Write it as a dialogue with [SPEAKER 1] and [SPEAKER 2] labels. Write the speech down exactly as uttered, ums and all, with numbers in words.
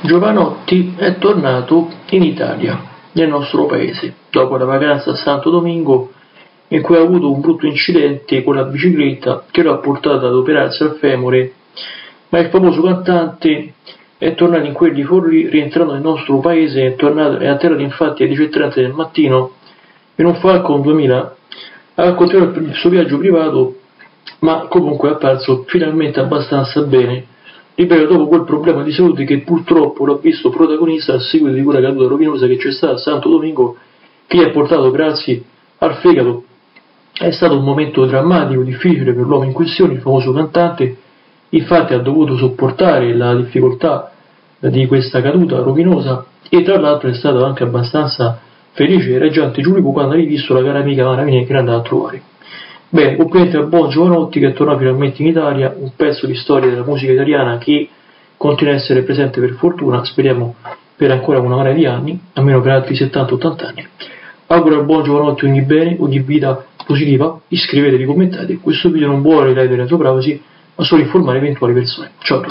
[SPEAKER 1] Giovanotti è tornato in Italia, nel nostro paese, dopo la vacanza a Santo Domingo in cui ha avuto un brutto incidente con la bicicletta che lo ha portato ad operarsi al femore, ma il famoso cantante è tornato in quel di Forlì, rientrando nel nostro paese, è, tornato, è atterrato infatti alle dieci e trenta del mattino in un Falcon duemila, ha continuato il suo viaggio privato, ma comunque è apparso finalmente abbastanza bene. Ripeto, dopo quel problema di salute che purtroppo l'ho visto protagonista a seguito di quella caduta rovinosa che c'è stata a Santo Domingo, che gli ha portato grazie al fegato. È stato un momento drammatico, difficile per l'uomo in questione, il famoso cantante, infatti ha dovuto sopportare la difficoltà di questa caduta rovinosa e tra l'altro è stato anche abbastanza felice e reggiante Giulipo quando ha rivisto la cara amica Mara Mine che l'andava a trovare. Bene, complimenti al buon Giovanotti che è tornato finalmente in Italia, un pezzo di storia della musica italiana che continua a essere presente per fortuna, speriamo per ancora una marea di anni, almeno per altri settanta ottanta anni. Auguro al buon Giovanotti ogni bene, ogni vita positiva, iscrivetevi, commentate, questo video non vuole rendere la sua privacy, ma solo informare eventuali persone. Ciao a tutti.